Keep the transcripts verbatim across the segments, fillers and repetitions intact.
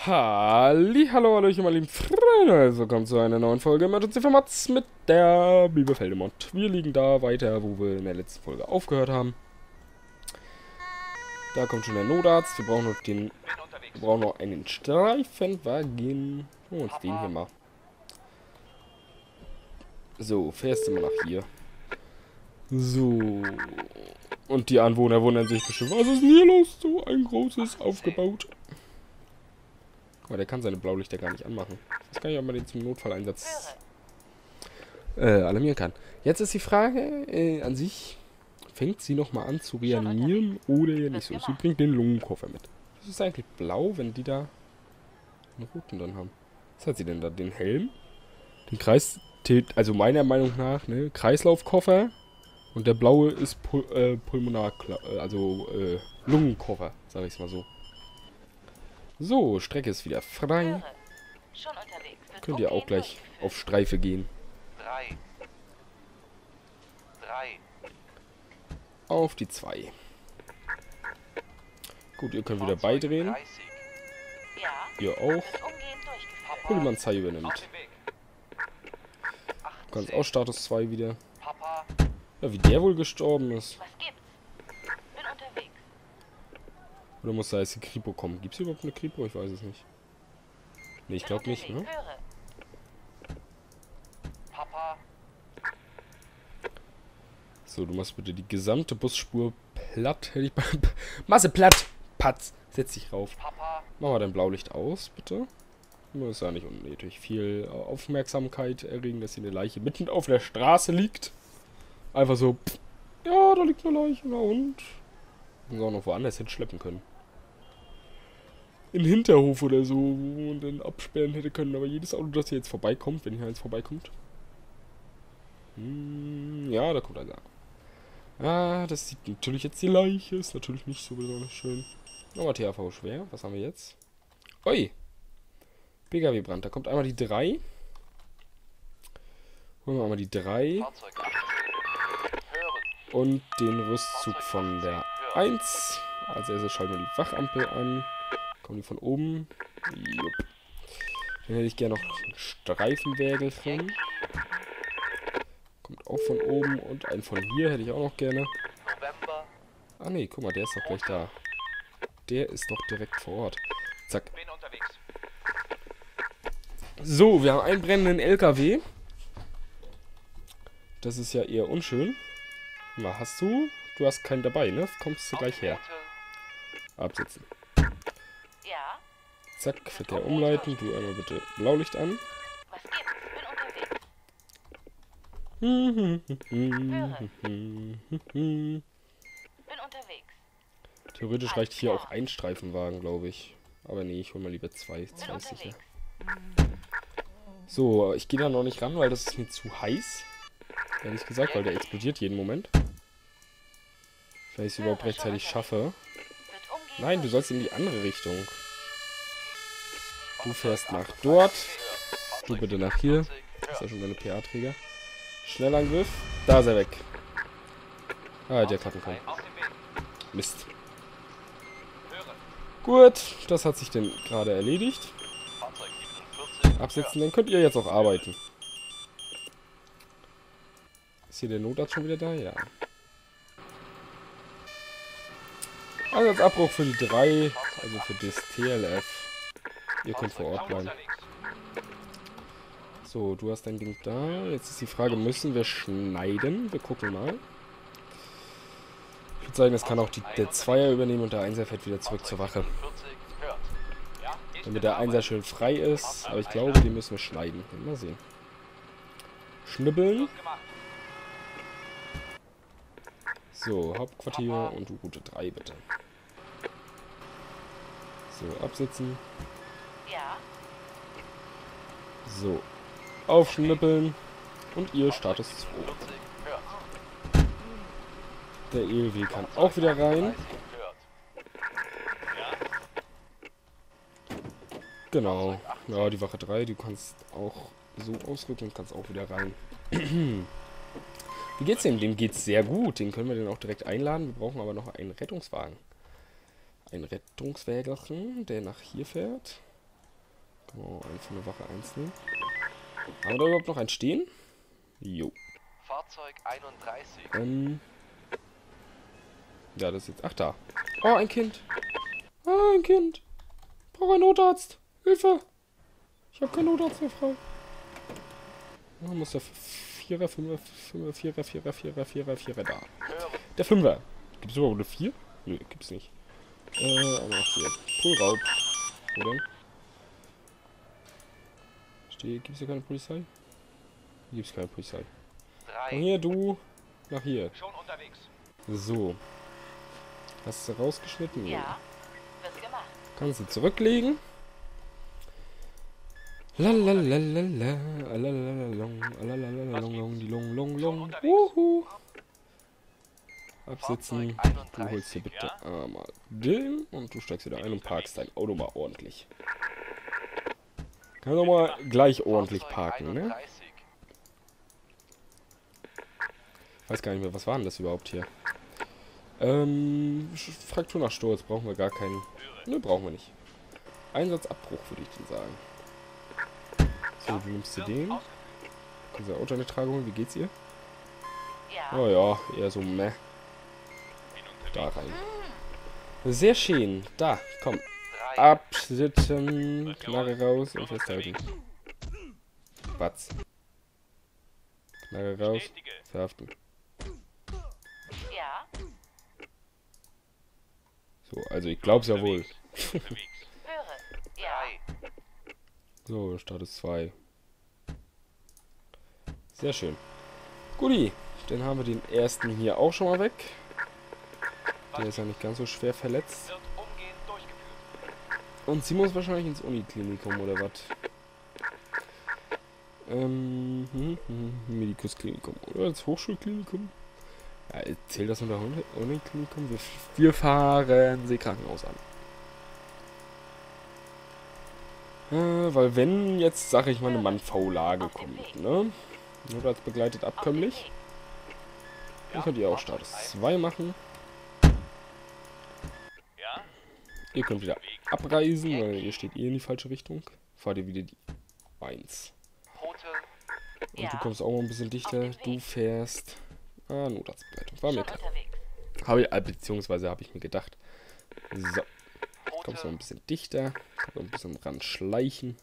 Halli, hallo, hallöchen, meine lieben Freunde. Willkommen zu einer neuen Folge Emergency for Mods mit der Bielefelde-Mod. Wir liegen da weiter, wo wir in der letzten Folge aufgehört haben. Da kommt schon der Notarzt. Wir brauchen noch den. Wir brauchen noch einen Streifenwagen. Oh, uns den hier mal. So, fährst du mal nach hier. So. Und die Anwohner wundern sich bestimmt, was ist denn hier los? So ein großes aufgebaut. Aber der kann seine Blaulichter gar nicht anmachen. Ich weiß gar nicht, ob man den zum Notfalleinsatz äh, alarmieren kann. Jetzt ist die Frage äh, an sich, fängt sie nochmal an zu reanimieren oder nicht so? Sie bringt den Lungenkoffer mit. Das ist eigentlich blau, wenn die da einen roten dann haben. Was hat sie denn da? Den Helm? Den Kreis, also meiner Meinung nach, ne? Kreislaufkoffer. Und der blaue ist Pul äh, Pulmonar, also äh, Lungenkoffer, sag ich es mal so. So, Strecke ist wieder frei. Könnt ihr auch gleich auf Streife gehen. Drei. Drei. Auf die zwei. Gut, ihr könnt wieder beidrehen. Ihr auch. Polizei übernimmt. Du kannst auch Status zwei wieder. Ja, wie der wohl gestorben ist. Oder muss da jetzt die Kripo kommen? Gibt es überhaupt eine Kripo? Ich weiß es nicht. Ne, ich glaube nicht, ne? So, du machst bitte die gesamte Busspur platt. Hätte ich bei Masse platt! Patz! Setz dich rauf. Mach mal dein Blaulicht aus, bitte. Das ist ja nicht unnötig. Viel Aufmerksamkeit erregen, dass hier eine Leiche mitten auf der Straße liegt. Einfach so, pff, ja, da liegt eine Leiche, na und? Und auch noch woanders hinschleppen können. In den Hinterhof oder so, wo man dann absperren hätte können. Aber jedes Auto, das hier jetzt vorbeikommt, wenn hier eins vorbeikommt. Hm, ja, da kommt einer. Ah, das sieht natürlich jetzt die Leiche. Ist natürlich nicht so besonders schön. Nochmal T H V schwer. Was haben wir jetzt? Ui! P K W-Brand. Da kommt einmal die drei. Holen wir einmal die drei. Und den Rüstzug von der eins. Als erstes schalten wir die Wachampel an. Kommen die von oben. Jupp. Dann hätte ich gerne noch einen Streifenwägel drin. Kommt auch von oben. Und einen von hier hätte ich auch noch gerne. Ah ne, guck mal, der ist doch gleich da. Der ist doch direkt vor Ort. Zack. So, wir haben einen brennenden L K W. Das ist ja eher unschön. Na, hast du? Du hast keinen dabei, ne? Kommst du gleich her. Absetzen. Ja. Zack, Verkehr umleiten. Du einmal bitte Blaulicht an. Was gibt's? Bin unterwegs. Bin unterwegs. Theoretisch reicht hier auch ein Streifenwagen, glaube ich. Aber nee, ich hole mal lieber zwei. Zwei ist sicher. So, ich gehe da noch nicht ran, weil das ist mir zu heiß. Ehrlich gesagt, weil der explodiert jeden Moment. Wenn ich es überhaupt rechtzeitig schaffe. Nein, du sollst in die andere Richtung. Du fährst nach dort. Du bitte nach hier. Das ist ja schon deine P A-Träger. Schnellangriff. Da ist er weg. Ah, der klappen kann. Mist. Gut, das hat sich denn gerade erledigt. Absetzen, dann könnt ihr jetzt auch arbeiten. Ist hier der Notarzt schon wieder da? Ja. Einsatzabbruch für die drei, also für das T L F. Ihr könnt vor Ort bleiben. So, du hast dein Ding da. Jetzt ist die Frage, müssen wir schneiden? Wir gucken mal. Ich würde sagen, das kann auch die, der Zweier übernehmen und der Einser fährt wieder zurück zur Wache. Damit der Einser schön frei ist. Aber ich glaube, die müssen wir schneiden. Mal sehen. Schnibbeln. So, Hauptquartier und du Route drei bitte. So, absitzen. Ja. So, aufschnippeln. Und ihr Status zwei. Der E L W kann auch wieder rein. Genau. Ja, die Wache drei, du kannst auch so ausrücken und kannst auch wieder rein. Wie geht's dem? Dem geht's sehr gut. Den können wir dann auch direkt einladen. Wir brauchen aber noch einen Rettungswagen. Ein Rettungswägelchen, der nach hier fährt. Oh, einen von der Wache eins nehmen. Haben wir da überhaupt noch einen stehen? Jo. Fahrzeug einunddreißig. Ähm. Ja, das ist jetzt. Ach, da. Oh, ein Kind. Oh, ein Kind. Brauche einen Notarzt. Hilfe. Ich habe keinen Notarzt mehr frei. Oh, muss der Vierer, Fünfer, Fünfer, Vierer, Vierer, Vierer, Vierer, Vierer da. Der Fünfer. Gibt es überhaupt eine vier? Nö, gibt's nicht. Äh, aber noch hier. Poolraub. Wo denn? Stehe, gibt's hier keine Polizei? Hier gibt's keine Polizei. Komm hier, du. Nach hier. Schon unterwegs. So. Hast du rausgeschnitten? Ja, wird gemacht. Kannst du zurücklegen. Lalalala, alalalong, alalalalong, die long, long, long. Wuhu. Absitzen. Du holst dir bitte einmal den und du steigst wieder ein und parkst dein Auto mal ordentlich. Kannst du mal gleich ordentlich parken, ne? Ich weiß gar nicht mehr, was war denn das überhaupt hier? Ähm, Fraktur nach Sturz brauchen wir gar keinen. Ne, brauchen wir nicht. Einsatzabbruch würde ich denn sagen. So, du nimmst dir den. Diese Autotragung, wie geht's ihr? Ja. Oh ja, eher so meh. Da rein. Sehr schön. Da, komm. Absitzen, Knarre raus und festhalten. Batz. Knarre raus, verhaften. Ja. So, also ich glaub's ja wohl. Höre. Ja. So, Status zwei. Sehr schön. Guti, dann haben wir den ersten hier auch schon mal weg. Der ist ja nicht ganz so schwer verletzt. Wird umgehend durchgeführt. Und sie muss wahrscheinlich ins Uniklinikum oder was? Ähm, hm, hm, Medikusklinikum oder ins Hochschulklinikum? Ja, zählt das unter Uniklinikum? Wir, wir fahren Seekrankenhaus an. Äh, weil wenn jetzt, sag ich mal, eine Mann-V-Lage kommt, ne? Nur als begleitet abkömmlich. Dann könnt ihr auch Status zwei machen. Ja. Ihr könnt wieder abreisen, weil ihr steht eh in die falsche Richtung. Fahrt ihr wieder die eins. Rote. Und du kommst auch mal ein bisschen dichter. Du fährst. Ah, Notarztbegleitung. War mir Schon klar. unterwegs. Habe ich, äh, beziehungsweise habe ich mir gedacht. So, kommst Rote. noch ein bisschen dichter. Kannst noch ein bisschen ran schleichen.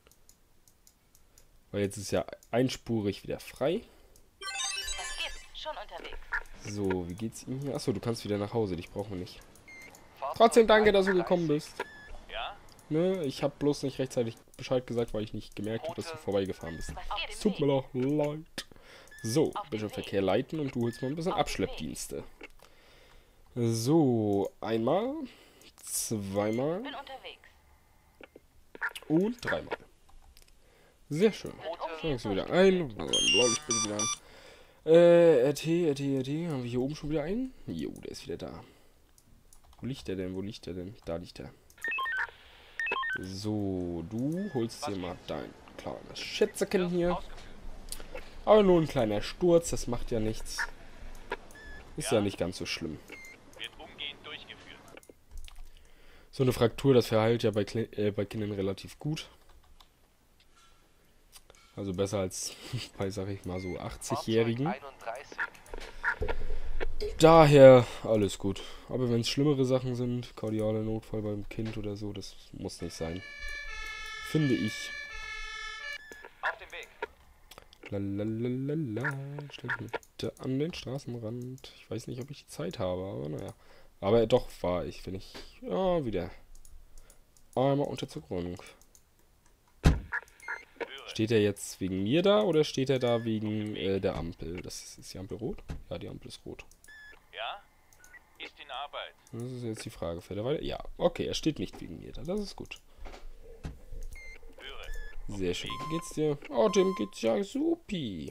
Weil jetzt ist ja einspurig wieder frei. Was gibt's? Schon unterwegs. So, wie geht's ihm hier? Achso, du kannst wieder nach Hause. Dich brauchen wir nicht. Fahrzeug Trotzdem danke, dass du einunddreißig. gekommen bist. Ja. Ne, ich habe bloß nicht rechtzeitig Bescheid gesagt, weil ich nicht gemerkt habe, dass du vorbeigefahren bist. Was Es gibt's? tut mir doch leid. So, bisschen Verkehr leiten und du holst mal ein bisschen Abschleppdienste. So, einmal, zweimal Bin unterwegs. und dreimal. Sehr schön. Schau du wieder ein. Blaulicht bitte wieder an. Äh, R T, R T, R T. Haben wir hier oben schon wieder einen? Jo, der ist wieder da. Wo liegt der denn? Wo liegt der denn? Da liegt er. So, du holst dir mal dein kleines Schätzchen hier. Aber nur ein kleiner Sturz, das macht ja nichts. Ist ja nicht ganz so schlimm. Wird umgehend durchgeführt. So eine Fraktur, das verheilt ja bei, Kle äh, bei Kindern relativ gut. Also besser als bei, sag ich mal, so achtzigjährigen. Fahrzeug einunddreißig. Daher alles gut. Aber wenn es schlimmere Sachen sind, kardialer Notfall beim Kind oder so, das muss nicht sein. Finde ich. Auf dem Weg. Lalalala. Stell dich bitte an den Straßenrand. Ich weiß nicht, ob ich die Zeit habe, aber naja. Aber doch war ich, wenn ich ja wieder einmal unter Zugrundung. Steht er jetzt wegen mir da oder steht er da wegen äh, der Ampel? Das ist, ist die Ampel rot? Ja, die Ampel ist rot. Ja. Ist in Arbeit. Das ist jetzt die Frage. Fährt er weiter? Ja, okay, er steht nicht wegen mir da. Das ist gut. Höre. Sehr schön. Wie geht's dir? Oh, dem geht's ja supi.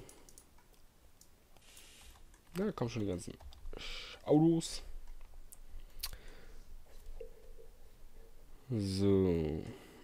Na, kommen schon die ganzen Autos. So.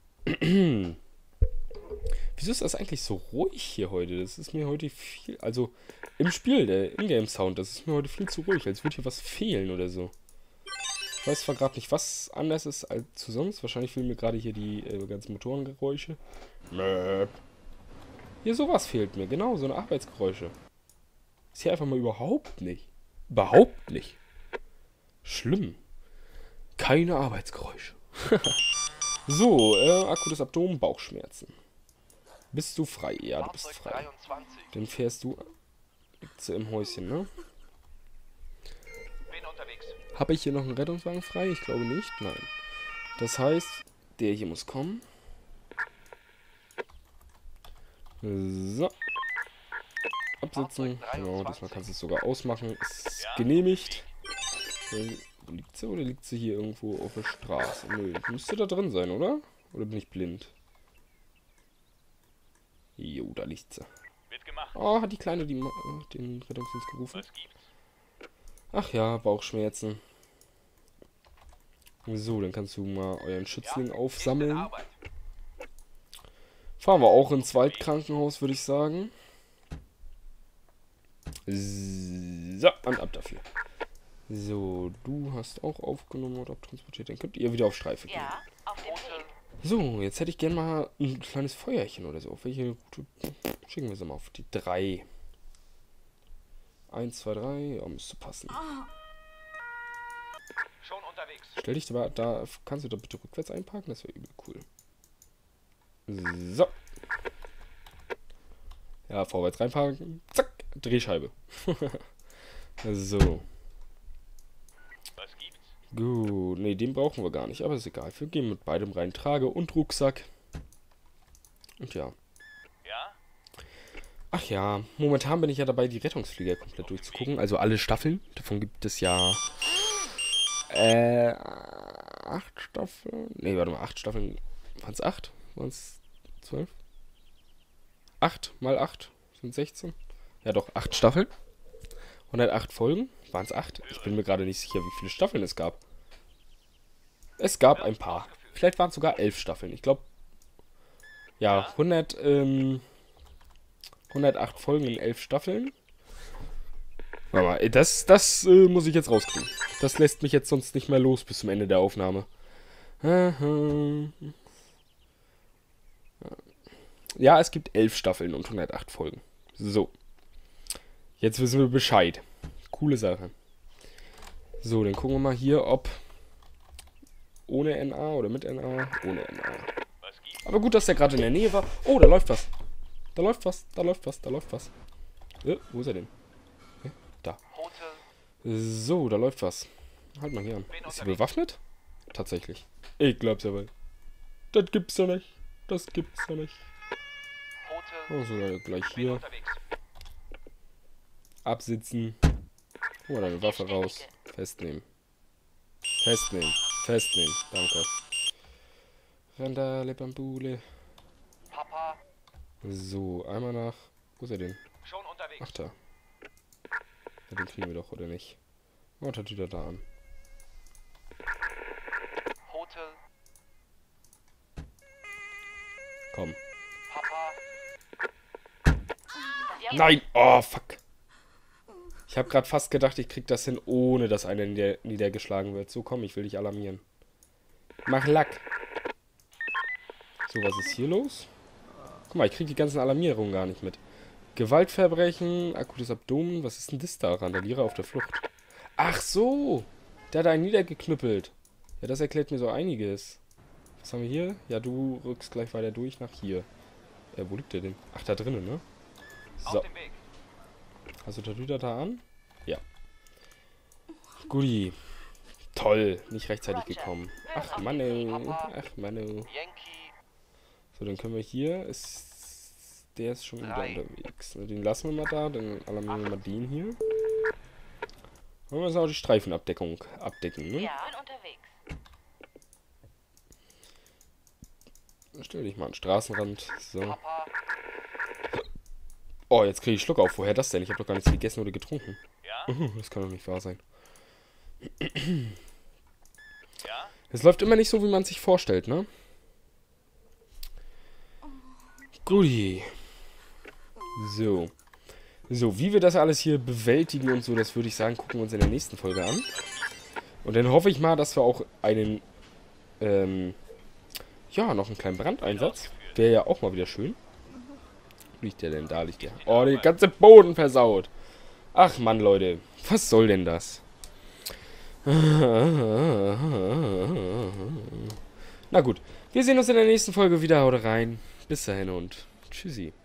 Wieso ist das eigentlich so ruhig hier heute? Das ist mir heute viel... Also, im Spiel, der Ingame-Sound, das ist mir heute viel zu ruhig, als würde hier was fehlen oder so. Ich weiß zwar gerade nicht, was anders ist als zu sonst. Wahrscheinlich fehlen mir gerade hier die äh, ganzen Motorengeräusche. Möp. Hier sowas fehlt mir. Genau, so eine Arbeitsgeräusche. Ist hier einfach mal überhaupt nicht. Überhaupt nicht. Schlimm. Keine Arbeitsgeräusche. So, äh, akutes Abdomen, Bauchschmerzen. Bist du frei? Ja, du bist frei. Dann fährst du... Liegt sie im Häuschen, ne? Bin unterwegs. Habe ich hier noch einen Rettungswagen frei? Ich glaube nicht. Nein. Das heißt, der hier muss kommen. So. Absitzen. Genau, diesmal kannst du es sogar ausmachen. Ist genehmigt. Wo liegt sie? Oder liegt sie hier irgendwo auf der Straße? Nö, müsste da drin sein, oder? Oder bin ich blind? Jo, da liegt sie. Wird gemacht. Oh, hat die Kleine die, Ma- den Rettungsdienst gerufen? Was gibt's? Ach ja, Bauchschmerzen. So, dann kannst du mal euren Schützling Ist in aufsammeln. Arbeit. Fahren wir auch ins Waldkrankenhaus, würde ich sagen. So, und ab dafür. So, du hast auch aufgenommen oder abtransportiert. Dann könnt ihr wieder auf Streife gehen. Ja, auf dem Weg. So, jetzt hätte ich gerne mal ein kleines Feuerchen oder so. Auf welche Route schicken wir sie mal? Auf die drei. Eins, zwei, drei. Ja, müsste passen. Schon unterwegs. Stell dich da, da, kannst du da bitte rückwärts einparken? Das wäre übel cool. So. Ja, vorwärts reinparken. Zack, Drehscheibe. So. Was gibt's? Gut, nee, den brauchen wir gar nicht, aber ist egal. Wir gehen mit beidem rein. Trage und Rucksack. Und ja. Ja? Ach ja, momentan bin ich ja dabei, die Rettungsflieger komplett durchzugucken. Also alle Staffeln. Davon gibt es ja... Äh... Acht Staffeln? Nee, warte mal, acht Staffeln. Waren es acht? Waren es zwölf? Acht mal acht sind sechzehn. Ja doch, acht Staffeln. hundertacht Folgen. Waren es acht? Ich bin mir gerade nicht sicher, wie viele Staffeln es gab. Es gab ein paar. Vielleicht waren es sogar elf Staffeln. Ich glaube, ja, hundert, ähm, hundertacht Folgen in elf Staffeln. Warte mal, das, das äh, muss ich jetzt rauskriegen. Das lässt mich jetzt sonst nicht mehr los bis zum Ende der Aufnahme. Ja, es gibt elf Staffeln und hundertacht Folgen. So. Jetzt wissen wir Bescheid. Coole Sache. So, dann gucken wir mal hier, ob ohne N A oder mit N A. Ohne N A. Was gibt's? Aber gut, dass der gerade in der Nähe war. Oh, da läuft was. Da läuft was, da läuft was, da läuft was. Äh, wo ist er denn? Hä? Da. So, da läuft was. Halt mal hier an. Ist sie bewaffnet? Tatsächlich. Ich glaub's aber. Das gibt's ja nicht. Das gibt's ja nicht. Oh, so, dann gleich Bin hier. unterwegs. Absitzen. Hol mal deine Waffe raus. Festnehmen. Festnehmen. Festnehmen. Danke. Randale Bambule. Papa. So, einmal nach. Wo ist er denn? Schon unterwegs. Ach da. Ja, den kriegen wir doch, oder nicht? Oh, hat wieder da an. Hotel. Komm. Papa. Ja, Nein! Oh, fuck. Ich habe gerade fast gedacht, ich krieg das hin, ohne dass einer nieder niedergeschlagen wird. So, komm, ich will dich alarmieren. Mach Lack. So, was ist hier los? Guck mal, ich krieg die ganzen Alarmierungen gar nicht mit. Gewaltverbrechen, akutes Abdomen. Was ist denn das da? Randalierer auf der Flucht. Ach so! Der hat einen niedergeknüppelt. Ja, das erklärt mir so einiges. Was haben wir hier? Ja, du rückst gleich weiter durch nach hier. Äh, wo liegt der denn? Ach, da drinnen, ne? So. Auf dem Weg. Hast du Tatüter da an? Ja. Guti. Toll, nicht rechtzeitig gekommen. Ach, Mann, ach, Mann. Yankee. So, dann können wir hier. Ist, der ist schon wieder unterwegs. Den lassen wir mal da, dann alarmieren wir mal den hier. Wollen wir jetzt auch die Streifenabdeckung abdecken, ne? ja, bin unterwegs. Stell dich mal an den Straßenrand. So. Papa. Oh, jetzt kriege ich Schluck auf. Woher das denn? Ich habe doch gar nichts gegessen oder getrunken. Ja? Das kann doch nicht wahr sein. Ja? Es läuft immer nicht so, wie man sich vorstellt, ne? Guti. So. So, wie wir das alles hier bewältigen und so, das würde ich sagen, gucken wir uns in der nächsten Folge an. Und dann hoffe ich mal, dass wir auch einen, ähm, ja, noch einen kleinen Brandeinsatz. Wäre ja auch mal wieder schön. Wo liegt der denn? Da liegt der. Oh, der ganze Boden versaut. Ach Mann, Leute. Was soll denn das? Na gut. Wir sehen uns in der nächsten Folge wieder. Haut rein. Bis dahin und tschüssi.